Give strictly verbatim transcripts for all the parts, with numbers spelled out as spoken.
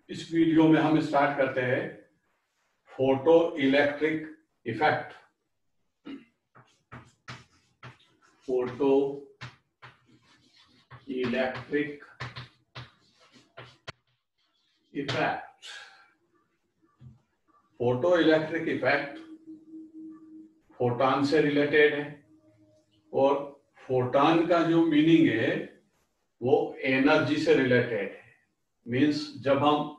इस वीडियो में हम स्टार्ट करते हैं photoelectric effect. Photoelectric effect photoelectric effect photon से रिलेटेड है और फोटॉन का जो मीनिंग है वो एनर्जी से रिलेटेड है। मींस जब हम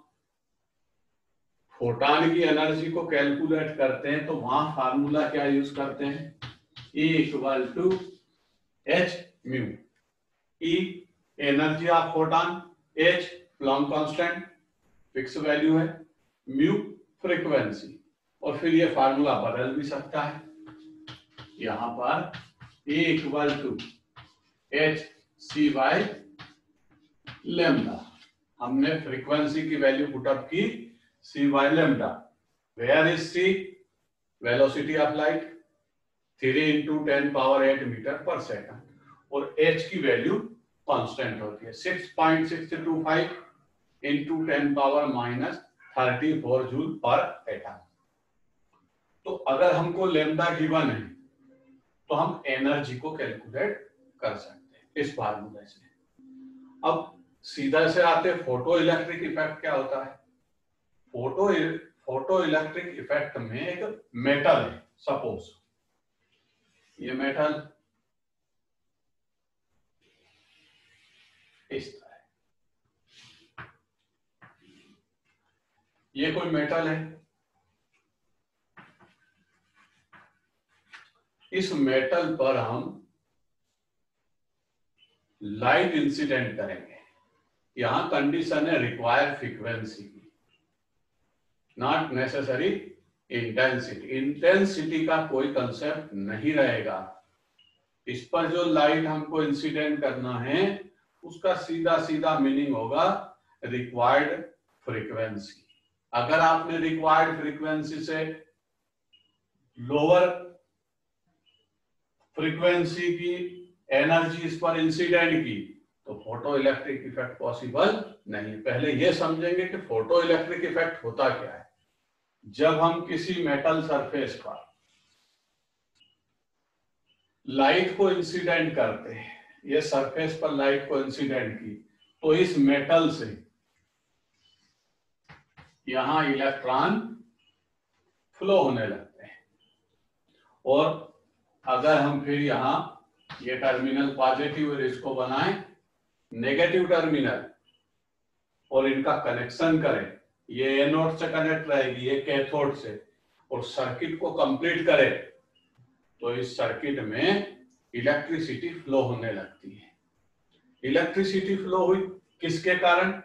फोटॉन की एनर्जी को कैलकुलेट करते हैं तो वहां फार्मूला क्या यूज करते हैं, E equal to H mu. E energy of photon, H Planck constant fix value है, म्यू फ्रीक्वेंसी। और फिर ये फार्मूला बदल भी सकता है। यहां पर E equal to H C by lambda, हमने फ्रीक्वेंसी की वैल्यू पुटअप की C by lambda. Where is C? Velocity of light, three into ten power eight metre per second, और h की वैल्यू कांस्टेंट होती है six point six two five into ten power minus thirty four joule per atom. तो अगर हमको lambda given है तो हम एनर्जी को कैलकुलेट कर सकते हैं इस फार्मूले से। अब सीधा से आते फोटो इलेक्ट्रिक इफेक्ट क्या होता है। फोटो फोटो इलेक्ट्रिक इफेक्ट में एक मेटल है, सपोज ये मेटल इस तरह, ये कोई मेटल है। इस मेटल पर हम लाइट इंसिडेंट करेंगे। यहां कंडीशन है रिक्वायर्ड फ्रीक्वेंसी की, नॉट नेसेसरी इंटेंसिटी। इंटेंसिटी का कोई कंसेप्ट नहीं रहेगा। इस पर जो लाइट हमको इंसिडेंट करना है उसका सीधा सीधा मीनिंग होगा रिक्वायर्ड फ्रीक्वेंसी। अगर आपने रिक्वायर्ड फ्रीक्वेंसी से लोअर फ्रीक्वेंसी की एनर्जी इस पर इंसिडेंट की तो फोटो इलेक्ट्रिक इफेक्ट पॉसिबल नहीं। पहले यह समझेंगे कि फोटो इलेक्ट्रिक इफेक्ट होता क्या है। जब हम किसी मेटल सरफेस पर लाइट को इंसिडेंट करते हैं, ये सरफेस पर लाइट को इंसिडेंट की तो इस मेटल से यहां इलेक्ट्रॉन फ्लो होने लगते हैं। और अगर हम फिर यहां ये टर्मिनल पॉजिटिव और इसको बनाएं नेगेटिव टर्मिनल और इनका कनेक्शन करें, ये एनोड से कनेक्ट रहेगी, ये कैथोड से, और सर्किट को कंप्लीट करें तो इस सर्किट में इलेक्ट्रिसिटी फ्लो होने लगती है। इलेक्ट्रिसिटी फ्लो हुई किसके कारण?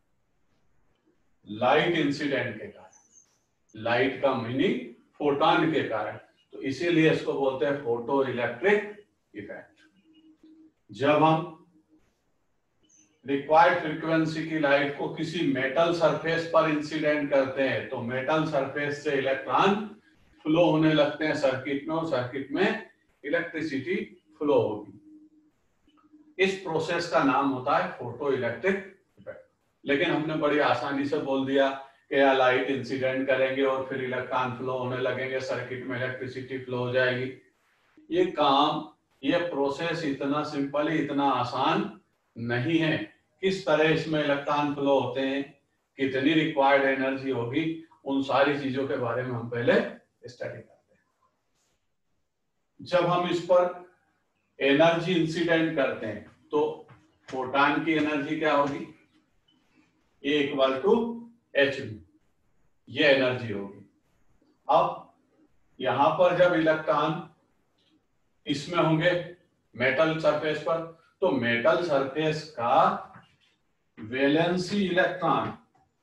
लाइट इंसिडेंट के कारण। लाइट का मीनिंग फोटॉन के कारण। तो इसीलिए इसको बोलते हैं फोटो इलेक्ट्रिक इफेक्ट। जब हम रिक्वायर्ड फ्रीक्वेंसी की लाइट को किसी मेटल सरफेस पर इंसिडेंट करते हैं तो मेटल सरफेस से इलेक्ट्रॉन फ्लो होने लगते हैं सर्किट में, और सर्किट में इलेक्ट्रिसिटी फ्लो होगी। इस प्रोसेस का नाम होता है फोटो इलेक्ट्रिक इफेक्ट। लेकिन हमने बड़ी आसानी से बोल दिया कि या लाइट इंसिडेंट करेंगे और फिर इलेक्ट्रॉन फ्लो होने लगेंगे, सर्किट में इलेक्ट्रिसिटी फ्लो हो जाएगी। ये काम, ये प्रोसेस इतना सिंपल है, इतना आसान नहीं है। किस तरह इसमें इलेक्ट्रॉन फ्लो होते हैं, कितनी रिक्वायर्ड एनर्जी होगी, उन सारी चीजों के बारे में हम पहले स्टडी करते हैं। जब हम इस पर एनर्जी इंसिडेंट करते हैं तो फोटॉन की एनर्जी क्या होगी? A equal to H mu, ये एनर्जी होगी। अब यहां पर जब इलेक्ट्रॉन इसमें होंगे मेटल सरफेस पर, तो मेटल सरफेस का वैलेंसी इलेक्ट्रॉन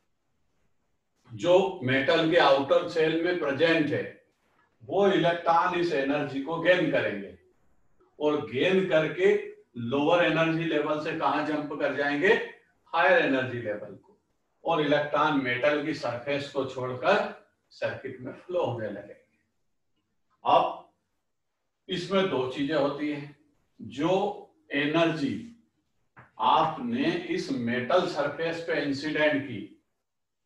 जो मेटल के आउटर सेल में प्रेजेंट है वो इलेक्ट्रॉन इस एनर्जी को गेन करेंगे, और गेन करके लोअर एनर्जी लेवल से कहां जंप कर जाएंगे? हायर एनर्जी लेवल को, और इलेक्ट्रॉन मेटल की सरफेस को छोड़कर सर्किट में फ्लो होने लगेंगे। अब इसमें दो चीजें होती हैं। जो एनर्जी आपने इस मेटल सरफेस पे इंसिडेंट की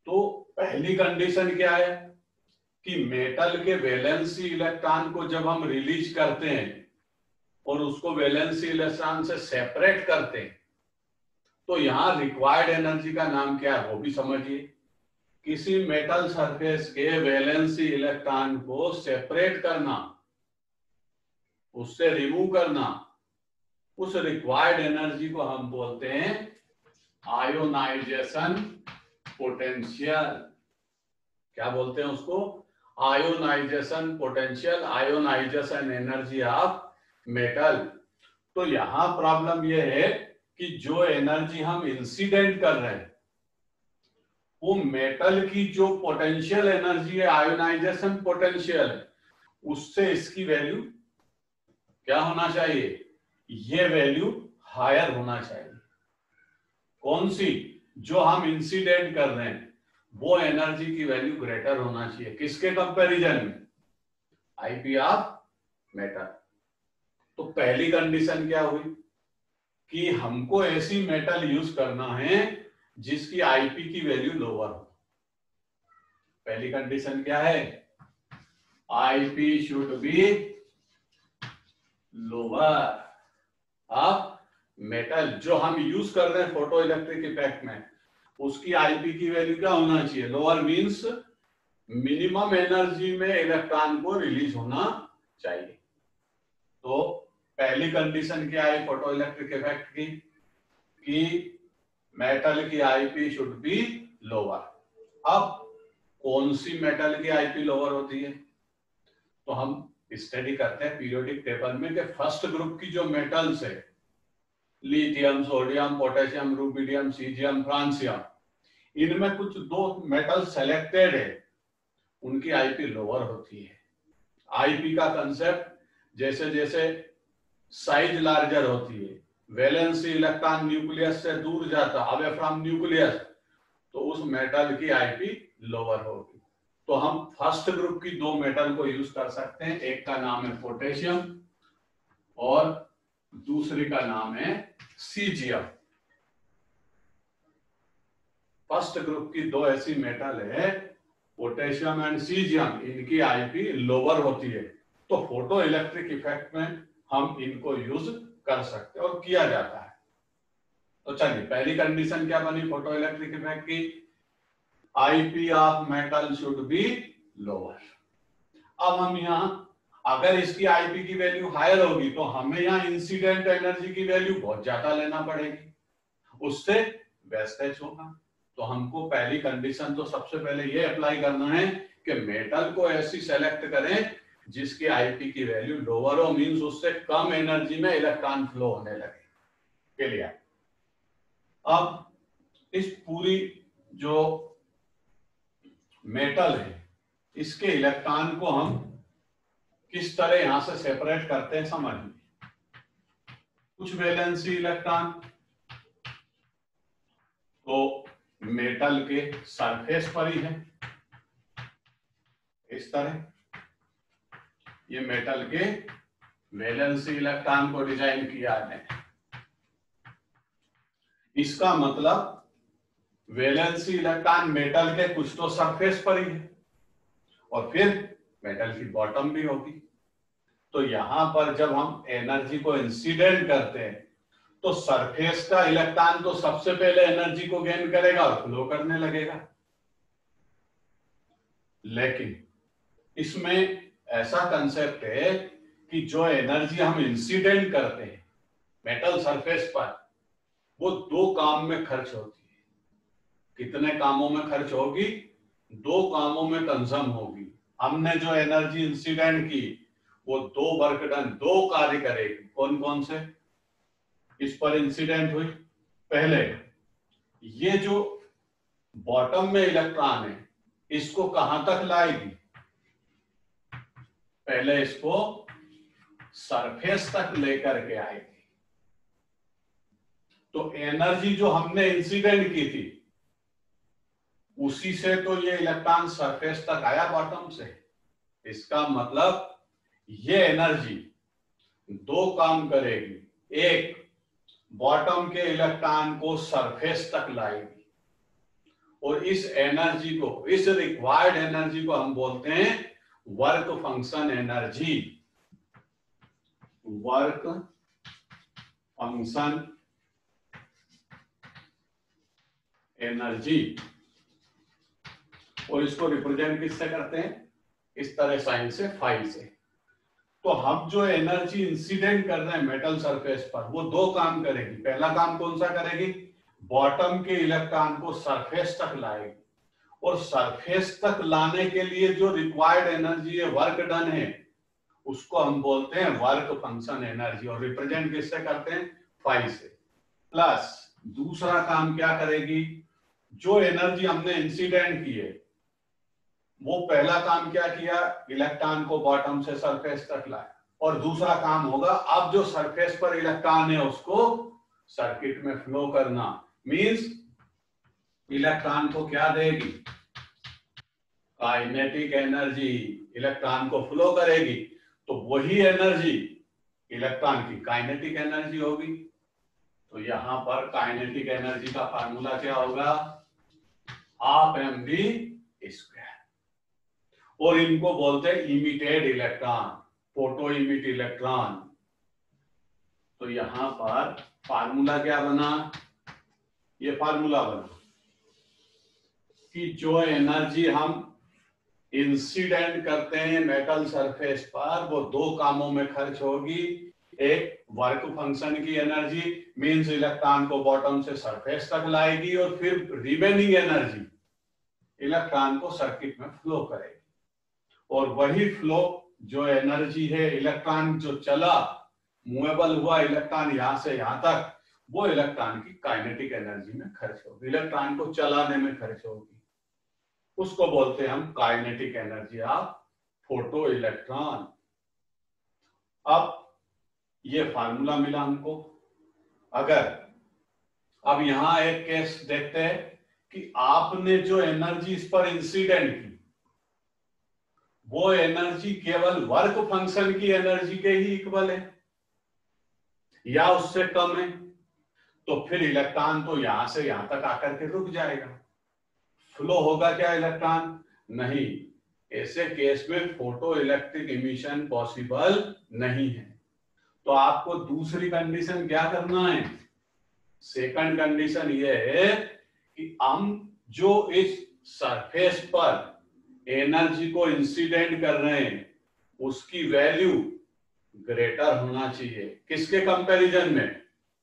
तो पहली कंडीशन क्या है कि मेटल के वैलेंसी इलेक्ट्रॉन को जब हम रिलीज करते हैं और उसको वैलेंसी इलेक्ट्रॉन से सेपरेट करते हैं तो यहां रिक्वायर्ड एनर्जी का नाम क्या है वो भी समझिए। किसी मेटल सरफेस के वैलेंसी इलेक्ट्रॉन को सेपरेट करना, उससे रिमूव करना, उस रिक्वायर्ड एनर्जी को हम बोलते हैं आयोनाइजेशन पोटेंशियल। क्या बोलते हैं उसको? Ionisation potential, ionisation energy of metal. तो यहां प्रॉब्लम यह है कि जो एनर्जी हम इंसिडेंट कर रहे हैं वो मेटल की जो पोटेंशियल एनर्जी है, आयोनाइजेशन पोटेंशियल, उससे इसकी वैल्यू क्या होना चाहिए? ये वैल्यू हायर होना चाहिए। कौन सी? जो हम इंसिडेंट कर रहे हैं वो एनर्जी की वैल्यू ग्रेटर होना चाहिए। किसके कंपैरिजन में? IP of metal. तो पहली कंडीशन क्या हुई कि हमको ऐसी मेटल यूज करना है जिसकी आईपी की वैल्यू लोअर हो। पहली कंडीशन क्या है? IP should be lower of metal. जो हम यूज कर रहे हैं फोटो इलेक्ट्रिक इफेक्ट में उसकी आईपी की वैल्यू क्या होना चाहिए? लोअर मींस मिनिमम एनर्जी में इलेक्ट्रॉन को रिलीज होना चाहिए। तो पहली कंडीशन क्या है फोटो इलेक्ट्रिक इफेक्ट की? कि मेटल की आईपी शुड बी लोअर। अब कौन सी मेटल की आईपी लोअर होती है? तो हम स्टडी करते हैं पीरियोडिक टेबल में कि फर्स्ट ग्रुप की जो मेटल्स है, lithium, sodium, potassium, rubidium, caesium, francium, इनमें कुछ दो मेटल सेलेक्टेड है, उनकी आईपी लोअर होती है। आईपी का कंसेप्ट जैसे जैसे साइज लार्जर होती है, वैलेंसी इलेक्ट्रॉन न्यूक्लियस से दूर जाता, अवे फ्रॉम न्यूक्लियस, तो उस मेटल की आईपी लोअर होगी। तो हम फर्स्ट ग्रुप की दो मेटल को यूज कर सकते हैं। एक का नाम है पोटेशियम और दूसरी का नाम है सीजियम। फर्स्ट ग्रुप की दो ऐसी मेटल है, पोटेशियम एंड सीजियम, इनकी आईपी लोअर होती है। तो फोटो इलेक्ट्रिक इफेक्ट में हम इनको यूज कर सकते हैं और किया जाता है। तो चलिए पहली कंडीशन क्या बनी फोटो इलेक्ट्रिक इफेक्ट की? IP of metal should be lower. अब हम यहां अगर इसकी आईपी की वैल्यू हायर होगी तो हमें यहाँ इंसिडेंट एनर्जी की वैल्यू बहुत ज्यादा लेना पड़ेगी, उससे वेस्टेज होगा। तो हमको पहली कंडीशन तो सबसे पहले ये अप्लाई करना है कि मेटल को ऐसी सेलेक्ट करें जिसकी आईपी की वैल्यू लोअर हो, मींस उससे कम एनर्जी में इलेक्ट्रॉन फ्लो होने लगे। के लिए अब इस पूरी जो मेटल है इसके इलेक्ट्रॉन को हम किस तरह यहां से सेपरेट करते हैं समझिए। कुछ वैलेंसी इलेक्ट्रॉन तो मेटल के सरफेस पर ही है, इस तरह ये मेटल के वैलेंसी इलेक्ट्रॉन को डिजाइन किया है। इसका मतलब वैलेंसी इलेक्ट्रॉन मेटल के कुछ तो सरफेस पर ही है और फिर मेटल की बॉटम भी होगी। तो यहां पर जब हम एनर्जी को इंसिडेंट करते हैं तो सरफेस का इलेक्ट्रॉन तो सबसे पहले एनर्जी को गेन करेगा और फ्लो करने लगेगा। लेकिन इसमें ऐसा कंसेप्ट है कि जो एनर्जी हम इंसिडेंट करते हैं मेटल सरफेस पर वो दो काम में खर्च होती है। कितने कामों में खर्च होगी? दो कामों में कंज्यूम होगी। हमने जो एनर्जी इंसिडेंट की वो दो वर्क डन, दो कार्य करेगी। कौन कौन से इस पर इंसिडेंट हुई? पहले ये जो बॉटम में इलेक्ट्रॉन है इसको कहां तक लाएगी? पहले इसको सरफेस तक लेकर के आएगी। तो एनर्जी जो हमने इंसिडेंट की थी उसी से तो ये इलेक्ट्रॉन सरफेस तक आया बॉटम से। इसका मतलब ये एनर्जी दो काम करेगी। एक, बॉटम के इलेक्ट्रॉन को सरफेस तक लाएगी और इस एनर्जी को, इस रिक्वायर्ड एनर्जी को हम बोलते हैं work function energy. Work function energy. और इसको रिप्रेजेंट किससे करते हैं? इस तरह साइन से, फाई से। तो हम जो एनर्जी इंसिडेंट कर रहे हैं मेटल सरफेस पर, वो दो काम करेगी। पहला काम कौन सा करेगी? बॉटम के इलेक्ट्रॉन को सरफेस तक लाएगी, और सरफेस तक लाने के लिए जो रिक्वायर्ड एनर्जी है, वर्क डन है, उसको हम बोलते हैं वर्क फंक्शन एनर्जी। और रिप्रेजेंट किससे करते हैं? फाई से। प्लस दूसरा काम क्या करेगी? जो एनर्जी हमने इंसिडेंट की है, वो पहला काम क्या किया? इलेक्ट्रॉन को बॉटम से सरफेस तक लाया। और दूसरा काम होगा, अब जो सरफेस पर इलेक्ट्रॉन है उसको सर्किट में फ्लो करना। मींस इलेक्ट्रॉन को क्या देगी? Kinetic energy. इलेक्ट्रॉन को फ्लो करेगी, तो वही एनर्जी इलेक्ट्रॉन की काइनेटिक एनर्जी होगी। तो यहां पर काइनेटिक एनर्जी का फार्मूला क्या होगा? Half M V square. और इनको बोलते हैं emitted electron, photo emit electron. तो यहां पर फार्मूला क्या बना? ये फार्मूला बना कि जो एनर्जी हम इंसिडेंट करते हैं मेटल सरफेस पर, वो दो कामों में खर्च होगी। एक वर्क फंक्शन की एनर्जी, मींस इलेक्ट्रॉन को बॉटम से सरफेस तक लाएगी, और फिर रिमेनिंग एनर्जी इलेक्ट्रॉन को सर्किट में फ्लो करेगी। और वही फ्लो जो एनर्जी है, इलेक्ट्रॉन जो चला, मूवेबल हुआ इलेक्ट्रॉन यहां से यहां तक, वो इलेक्ट्रॉन की काइनेटिक एनर्जी में खर्च होगी, इलेक्ट्रॉन को चलाने में खर्च होगी। उसको बोलते हैं हम kinetic energy of photoelectron. अब ये फार्मूला मिला हमको। अगर अब यहां एक केस देखते हैं कि आपने जो एनर्जी इस पर इंसिडेंट की, वो एनर्जी केवल वर्क फंक्शन की एनर्जी के ही इक्वल है या उससे कम है, तो फिर इलेक्ट्रॉन तो यहां से यहां तक आकर के रुक जाएगा। फ्लो होगा क्या इलेक्ट्रॉन? नहीं। ऐसे केस में फोटो इलेक्ट्रिक इमिशन पॉसिबल नहीं है। तो आपको दूसरी कंडीशन क्या करना है? सेकंड कंडीशन ये है कि हम जो इस सरफेस पर एनर्जी को इंसिडेंट कर रहे हैं, उसकी वैल्यू ग्रेटर होना चाहिए। किसके कंपैरिजन में?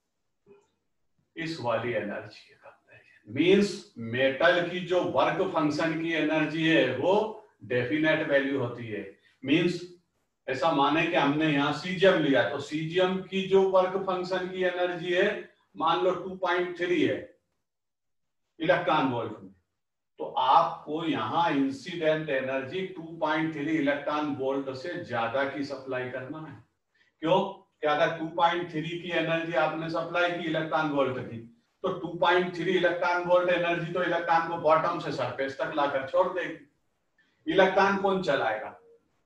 इस वाली एनर्जी के कंपैरिजन। मींस मेटल की जो वर्क फंक्शन की एनर्जी है, वो डेफिनेट वैल्यू होती है। मींस ऐसा माने कि हमने यहाँ सीजियम लिया, तो सीजियम की जो वर्क फंक्शन की एनर्जी है, मान लो टू पॉइंट थ्री है इलेक्ट्रॉन वोल्ट में, तो आपको यहाँ incident energy two point three electron volt से ज्यादा की सप्लाई करना है। क्यों? क्या अगर टू पॉइंट थ्री की एनर्जी आपने सप्लाई की इलेक्ट्रॉन वोल्ट की, तो two point three electron volt energy तो इलेक्ट्रॉन को बॉटम से सरफेस तक लाकर छोड़ देगी। इलेक्ट्रॉन कौन चलाएगा?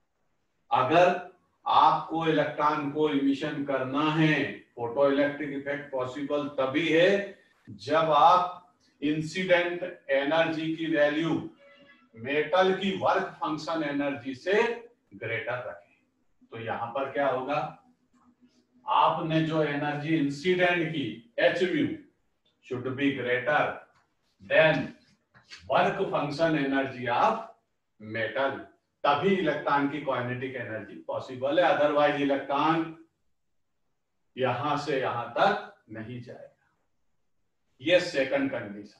अगर आपको इलेक्ट्रॉन को इमिशन करना है, फोटो इलेक्ट्रिक इफेक्ट पॉसिबल तभी है जब आप इंसिडेंट एनर्जी की वैल्यू मेटल की वर्क फंक्शन एनर्जी से ग्रेटर रखें। तो यहां पर क्या होगा? आपने जो एनर्जी इंसिडेंट की, H mu should be greater than work function energy of metal, तभी इलेक्ट्रॉन की काइनेटिक एनर्जी पॉसिबल है। अदरवाइज इलेक्ट्रॉन यहां से यहां तक नहीं जाएगा। ये सेकंड कंडीशन।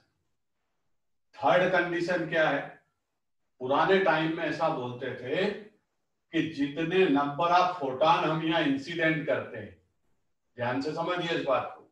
थर्ड कंडीशन क्या है? पुराने टाइम में ऐसा बोलते थे कि जितने नंबर ऑफ फोटॉन हम यहाँ इंसिडेंट करते हैं, ध्यान से समझिए इस बात को,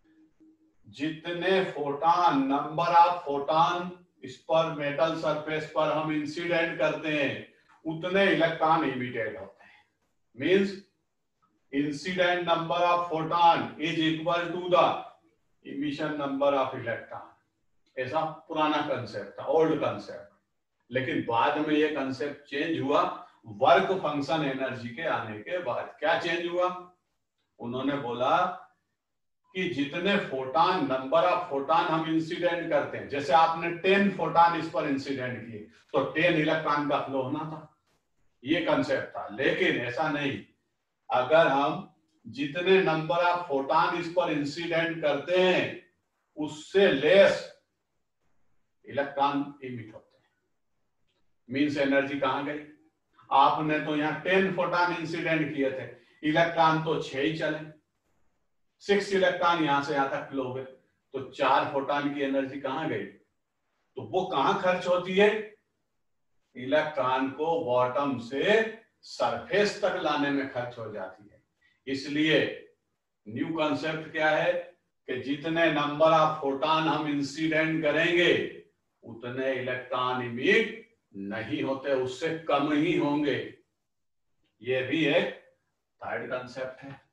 जितने फोटॉन, नंबर ऑफ फोटॉन इस पर मेटल सरफेस पर हम इंसिडेंट करते हैं, उतने इलेक्ट्रॉन इमिटेड होते हैं। Means incident number of photon is equal to the emission number of electron. ऐसा पुराना कंसेप्ट था, ओल्ड कंसेप्ट। लेकिन बाद में ये कंसेप्ट चेंज हुआ वर्क फंक्शन एनर्जी के आने के बाद। क्या चेंज हुआ? उन्होंने बोला कि जितने फोटान, नंबर ऑफ फोटान हम इंसिडेंट करते हैं, जैसे आपने टेन फोटान इस पर इंसिडेंट किए तो टेन इलेक्ट्रॉन का फ्लो होना था, ये कंसेप्ट था। लेकिन ऐसा नहीं, अगर हम जितने नंबर ऑफ फोटान इस पर इंसिडेंट करते हैं उससे लेस इलेक्ट्रॉन इमिट होते हैं, मींस एनर्जी कहां गई? आपने तो यहां टेन फोटान इंसिडेंट किए थे, इलेक्ट्रॉन तो छह ही चले, सिक्स इलेक्ट्रॉन यहां से यहां तक फ्लो हुए, तो चार फोटान की एनर्जी कहां गई? तो वो कहां खर्च होती है? इलेक्ट्रॉन को बॉटम से सरफेस तक लाने में खर्च हो जाती है। इसलिए न्यू कंसेप्ट क्या है कि जितने नंबर ऑफ फोटान हम इंसिडेंट करेंगे उतने इलेक्ट्रॉन इमिट नहीं होते, उससे कम ही होंगे। ये भी एक थर्ड कंसेप्ट है।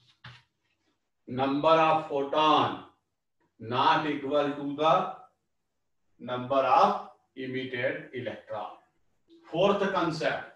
Number of photon not equal to the number of emitted electron. Fourth concept,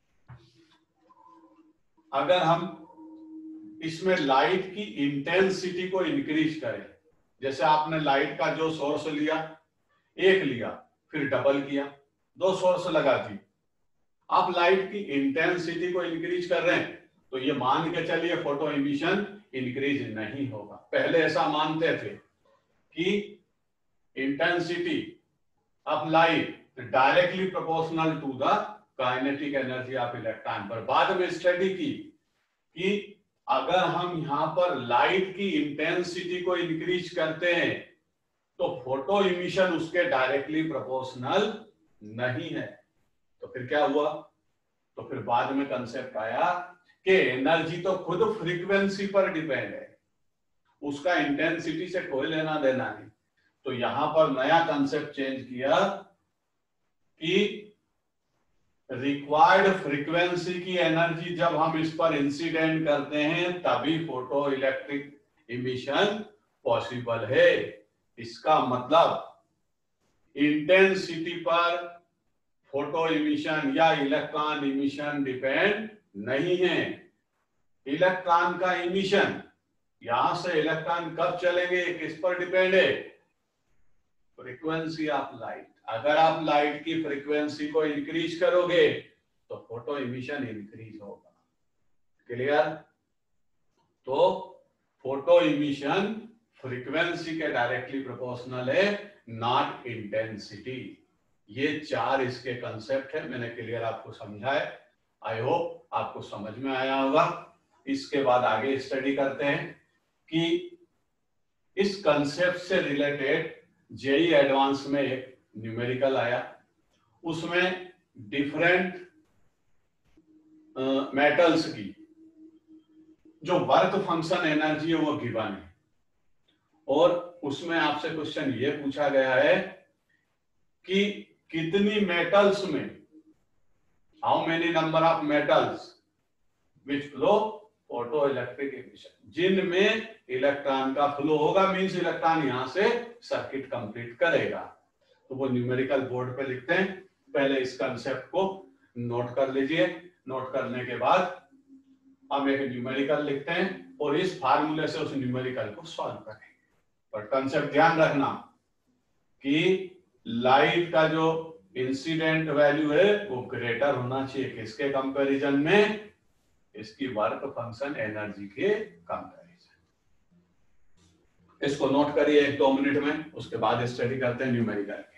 अगर हम इसमें लाइट की इंटेंसिटी को इंक्रीज करें, जैसे आपने लाइट का जो सोर्स लिया, एक लिया फिर डबल किया, दो सोर्स लगा दी, आप लाइट की इंटेंसिटी को इंक्रीज कर रहे हैं तो ये मान के चलिए फोटो इमिशन इंक्रीज नहीं होगा। पहले ऐसा मानते थे कि intensity of light directly proportional to the kinetic energy of electron, पर बाद में स्टडी की कि अगर हम यहां पर लाइट की इंटेंसिटी को इंक्रीज करते हैं तो फोटो इमिशन उसके डायरेक्टली प्रोपोर्शनल नहीं है। तो फिर क्या हुआ? तो फिर बाद में कंसेप्ट आया कि एनर्जी तो खुद फ्रीक्वेंसी पर डिपेंड है, उसका इंटेंसिटी से कोई लेना देना नहीं। तो यहां पर नया कंसेप्ट चेंज किया कि रिक्वायर्ड फ्रीक्वेंसी की एनर्जी जब हम इस पर इंसिडेंट करते हैं तभी फोटो इलेक्ट्रिक इमिशन पॉसिबल है। इसका मतलब इंटेंसिटी पर फोटो इमिशन या इलेक्ट्रॉन इमिशन डिपेंड नहीं है। इलेक्ट्रॉन का इमिशन, यहां से इलेक्ट्रॉन कब चलेंगे किस पर डिपेंड है? Frequency of light. अगर आप लाइट की फ्रीक्वेंसी को इंक्रीज करोगे तो फोटो इमिशन इंक्रीज होगा। क्लियर? तो फोटो इमिशन फ्रीक्वेंसी के डायरेक्टली प्रोपोर्शनल है, नॉट इंटेंसिटी। ये चार इसके कंसेप्ट है, मैंने क्लियर आपको समझाया। आई होप आपको समझ में आया होगा। इसके बाद आगे स्टडी करते हैं कि इस कंसेप्ट से रिलेटेड जेई एडवांस में एक न्यूमेरिकल आया, उसमें डिफरेंट मेटल्स की जो वर्क फंक्शन एनर्जी है वो गिवन है, और उसमें आपसे क्वेश्चन ये पूछा गया है कि कितनी मेटल्स में, how many number of metals which flow photoelectric emission, जिनमें इलेक्ट्रॉन का फ्लो होगा, मींस इलेक्ट्रॉन यहां से सर्किट कंप्लीट करेगा। तो वो न्यूमेरिकल बोर्ड पे लिखते हैं। पहले इस कंसेप्ट को नोट कर लीजिए। नोट करने के बाद हम एक न्यूमेरिकल लिखते हैं और इस फार्मूले से उस न्यूमेरिकल को सॉल्व करेंगे। पर कंसेप्ट ध्यान रखना कि लाइट का जो इंसिडेंट वैल्यू है वो ग्रेटर होना चाहिए किसके कंपैरिजन में? इसकी वर्क फंक्शन एनर्जी के कंपैरिजन। इसको नोट करिए एक दो मिनट में, उसके बाद स्टडी करते हैं न्यूमेरिकल के।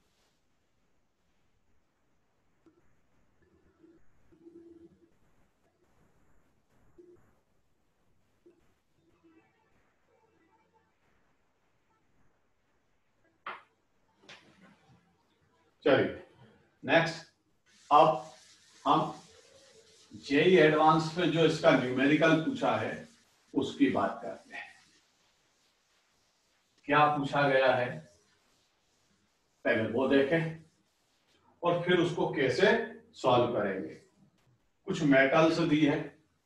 चलिए नेक्स्ट, अब हम जेई एडवांस में जो इसका न्यूमेरिकल पूछा है उसकी बात करते हैं। क्या पूछा गया है पहले वो देखें और फिर उसको कैसे सॉल्व करेंगे। कुछ मेटल्स दी है,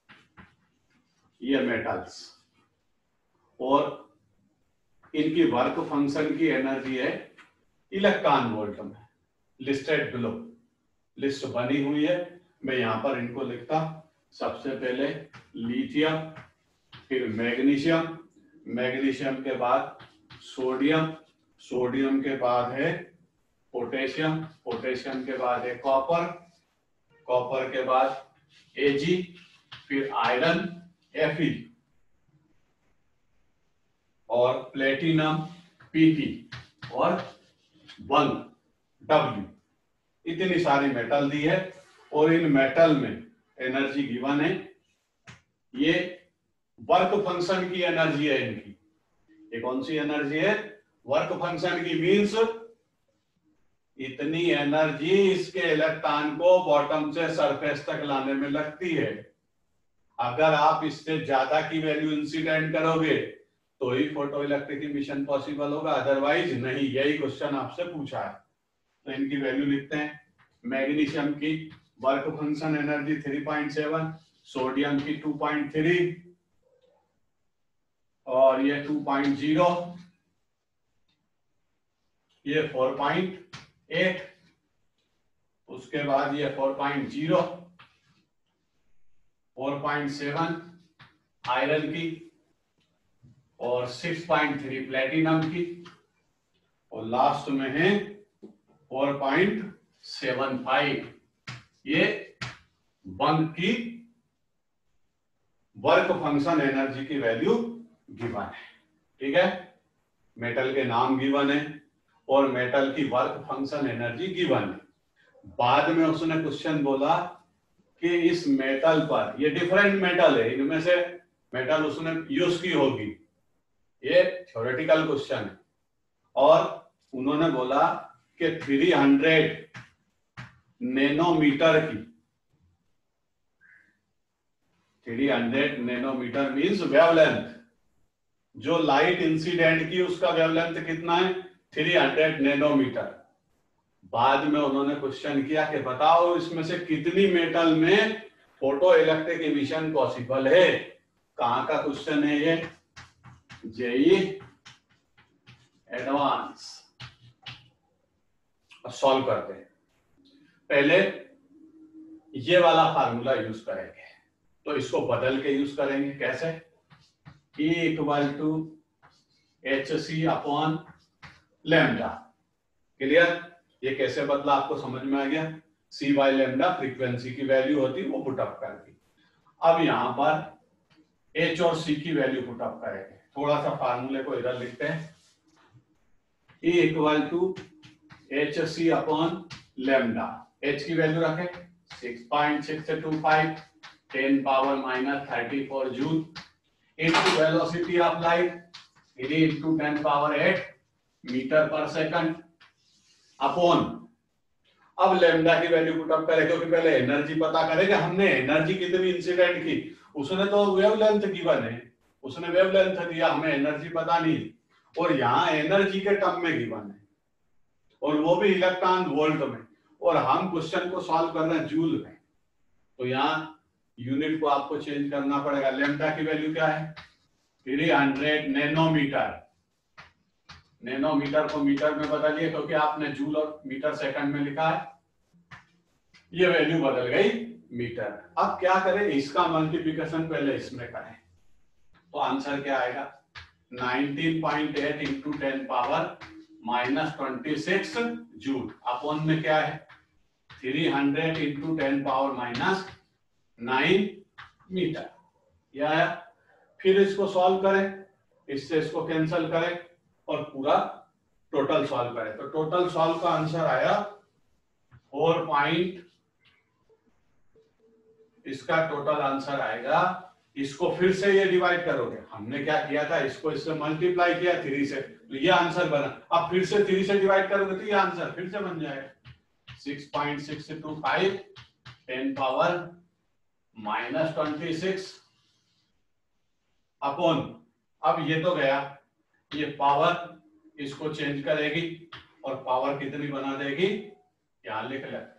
ये मेटल्स, और इनकी वर्क फंक्शन की एनर्जी है इलेक्ट्रॉन वोल्ट में, लिस्टेड बिलो। लिस्ट बनी हुई है, मैं यहां पर इनको लिखता। सबसे पहले लिथियम, फिर मैग्नीशियम। मैग्नीशियम के बाद सोडियम, सोडियम के बाद है पोटेशियम, पोटेशियम के बाद है कॉपर, कॉपर के बाद एजी, फिर आयरन एफई और प्लेटिनम पीटी और वन डब्ल्यू। इतनी सारी मेटल दी है और इन मेटल में एनर्जी गिवन है। ये वर्क फंक्शन की एनर्जी है इनकी। ये कौन सी एनर्जी है? वर्क फंक्शन की। मींस इतनी एनर्जी इसके इलेक्ट्रॉन को बॉटम से सरफेस तक लाने में लगती है। अगर आप इससे ज्यादा की वैल्यू इंसिडेंट करोगे तो ही फोटो इलेक्ट्रिक इमिशन पॉसिबल होगा, अदरवाइज नहीं। यही क्वेश्चन आपसे पूछा है, तो इनकी वैल्यू लिखते हैं। मैग्नीशियम की work function energy three point seven, sodium की टू पॉइंट थ्री और ये टू पॉइंट ज़ीरो, ये फोर पॉइंट एट, उसके बाद ये four point zero, four point seven iron की और सिक्स पॉइंट थ्री प्लेटिनम की और लास्ट में है फोर पॉइंट सेवन फाइव। ये वन की वर्क फंक्शन एनर्जी की वैल्यू गिवन है। ठीक है, मेटल के नाम गिवन है और मेटल की वर्क फंक्शन एनर्जी गिवन है। बाद में उसने क्वेश्चन बोला कि इस मेटल पर, ये डिफरेंट मेटल है, इनमें से मेटल उसने यूज की होगी, ये थ्योरेटिकल क्वेश्चन है। और उन्होंने बोला कि थ्री हंड्रेड नैनोमीटर की, three hundred nanometre means wavelength, जो लाइट इंसिडेंट की उसका वेवलेंथ कितना है? Three hundred nanometre. बाद में उन्होंने क्वेश्चन किया कि बताओ इसमें से कितनी मेटल में फोटो इलेक्ट्रिक इमिशन पॉसिबल है। कहां का क्वेश्चन है ये? JEE advance. अब सॉल्व करते हैं। पहले ये वाला फार्मूला यूज करेंगे, तो इसको बदल के यूज करेंगे। कैसे? E equal to H C upon lambda. Clear? ये कैसे बदला आपको समझ में आ गया? C बाय लैम्डा फ्रीक्वेंसी की वैल्यू होती, वो पुटअप कर दी। अब यहां पर H और C की वैल्यू पुटअप करेंगे। थोड़ा सा फार्मूले को इधर लिखते हैं। E equal to H C upon lambda. H की वैल्यू रखें six point six two five, ten power minus thirty four joule into velocity of light three into ten power eight metre per second upon. अब lambda की value put up करें, क्योंकि पहले energy पता करेंगे। हमने एनर्जी कितनी इंसिडेंट की, उसने तो वेवलेंथ गिवन है, उसने वेवलेंथ दिया, हमें एनर्जी पता नहीं। और यहाँ एनर्जी के टर्म में गिवन है और वो भी इलेक्ट्रॉन वोल्ट में, और हम क्वेश्चन को सॉल्व कर रहे हैं जूल में। तो यहाँ यूनिट को आपको चेंज करना पड़ेगा। लैम्डा की वैल्यू क्या है? Three hundred nanometre. नैनोमीटर को मीटर में बदलिए, क्योंकि आपने जूल और मीटर सेकंड में लिखा है। ये वैल्यू बदल गई मीटर। अब क्या करें? इसका मल्टीप्लिकेशन पहले इसमें करें, तो आंसर क्या आएगा? Nineteen point eight into ten power minus twenty six joule upon में क्या है? Three hundred into ten power minus nine metre. यह आया। फिर इसको सॉल्व करें, इससे इसको कैंसिल करें और पूरा टोटल सॉल्व करें। तो टोटल सॉल्व का आंसर आया फोर पॉइंट, इसका टोटल आंसर आएगा। इसको फिर से ये डिवाइड करोगे, हमने क्या किया था, इसको इससे मल्टीप्लाई किया थ्री से, तो ये आंसर बना। अब फिर से थ्री से डिवाइड करोगे तो ये आंसर फिर से बन जाएगा six point six two five ten power minus twenty six upon. अब ये तो गया, ये पावर इसको चेंज करेगी और पावर कितनी बना देगी? यहां लिख ले,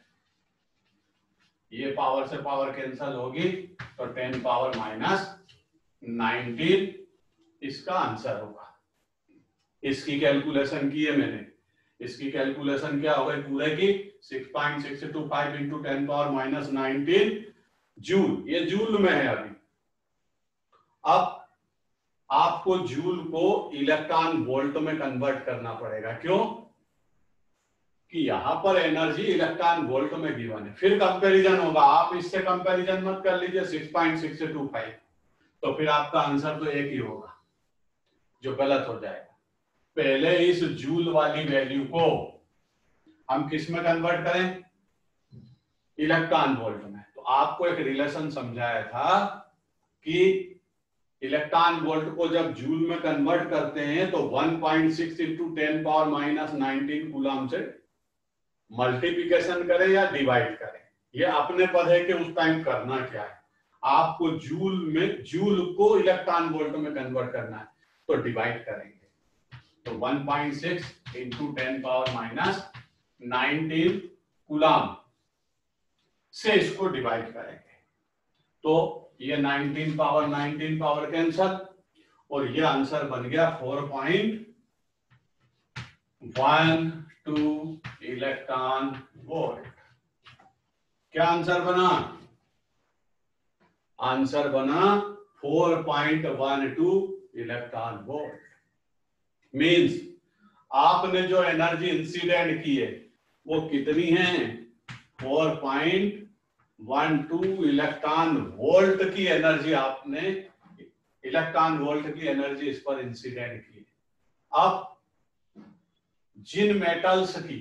ये पावर से पावर कैंसिल होगी तो टेन पावर माइनस नाइनटीन इसका आंसर होगा। इसकी कैलकुलेशन की है मैंने। इसकी कैलकुलेशन क्या होगा पूरे की? Six point six two five into ten power minus nineteen joule. ये जूल में है अभी। अब आपको जूल को इलेक्ट्रॉन वोल्ट में कन्वर्ट करना पड़ेगा। क्यों? कि यहां पर एनर्जी इलेक्ट्रॉन वोल्ट में गिवन है, फिर कंपैरिजन होगा। आप इससे कंपैरिजन मत कर लीजिए six point six two five, तो फिर आपका आंसर तो एक ही होगा, जो गलत हो जाएगा। पहले इस जूल वाली वैल्यू को हम किस में कन्वर्ट करें? इलेक्ट्रॉन वोल्ट में। तो आपको एक रिलेशन समझाया था कि इलेक्ट्रॉन वोल्ट को जब जूल में कन्वर्ट करते हैं तो one point six into ten power minus nineteen coulomb से मल्टीप्लिकेशन करें या डिवाइड करें, ये अपने पद है कि उस टाइम करना क्या है। आपको जूल में जूल को इलेक्ट्रॉन वोल्ट में कन्वर्ट करना है, तो डिवाइड करेंगे। तो one point six into ten power minus nineteen coulomb से इसको डिवाइड करेंगे, तो ये nineteen power nineteen power cancel, और ये आंसर बन गया four point one two electron volt. क्या आंसर बना? आंसर बना four point one two electron volt. Means आपने जो एनर्जी इंसिडेंट की है वो कितनी है? Four point one two electron volt की एनर्जी आपने इलेक्ट्रॉन वोल्ट की एनर्जी इस पर इंसिडेंट की। अब जिन मेटल्स की,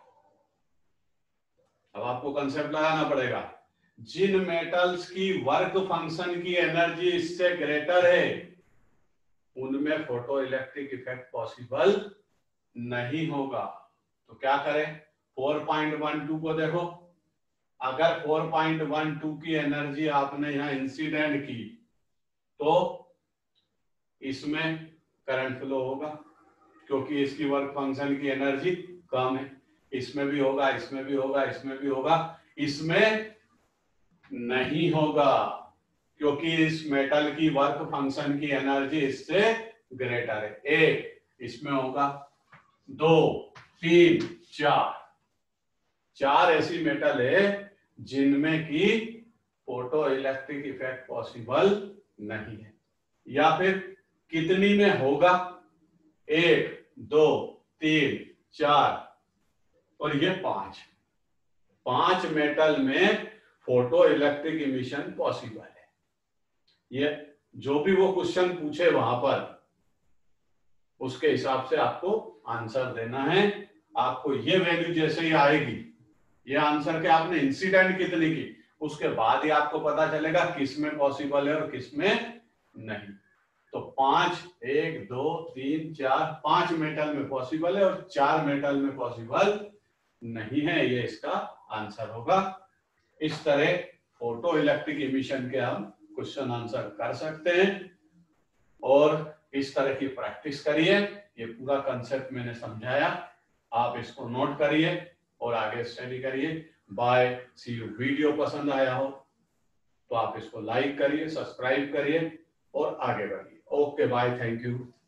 अब आपको कंसेप्ट लगाना पड़ेगा, जिन मेटल्स की वर्क फंक्शन की एनर्जी इससे ग्रेटर है उनमें फोटो इलेक्ट्रिक इफेक्ट पॉसिबल नहीं होगा। तो क्या करें? फोर पॉइंट वन टू को देखो, अगर फोर पॉइंट वन टू की एनर्जी आपने यहां इंसिडेंट की तो इसमें करंट फ्लो होगा, क्योंकि इसकी वर्क फंक्शन की एनर्जी कम है। इसमें भी होगा, इसमें भी होगा, इसमें भी होगा, इसमें नहीं होगा, क्योंकि इस मेटल की वर्क फंक्शन की एनर्जी इससे ग्रेटर है। एक इसमें होगा, दो, तीन, चार, चार ऐसी मेटल है जिनमें की फोटो इलेक्ट्रिक इफेक्ट पॉसिबल नहीं है। या फिर कितनी में होगा? एक, दो, तीन, चार और ये पांच, पांच मेटल में फोटो इलेक्ट्रिक इमिशन पॉसिबल है। ये जो भी वो क्वेश्चन पूछे वहां पर उसके हिसाब से आपको आंसर देना है। आपको ये वैल्यू जैसे ही आएगी, ये आंसर के आपने इंसिडेंट कितनी की, उसके बाद ही आपको पता चलेगा किस में पॉसिबल है और किस में नहीं। तो पांच, एक, दो, तीन, चार, पांच मेटल में पॉसिबल है और चार मेटल में पॉसिबल नहीं है, ये इसका आंसर होगा। इस तरह फोटो इलेक्ट्रिक इमिशन के हम क्वेश्चन आंसर कर सकते हैं, और इस तरह की प्रैक्टिस करिए। ये पूरा कंसेप्ट मैंने समझाया, आप इसको नोट करिए और आगे स्टडी करिए। Bye, C you. वीडियो पसंद आया हो तो आप इसको लाइक करिए, सब्सक्राइब करिए और आगे बढ़िए। Okay, bye, thank you.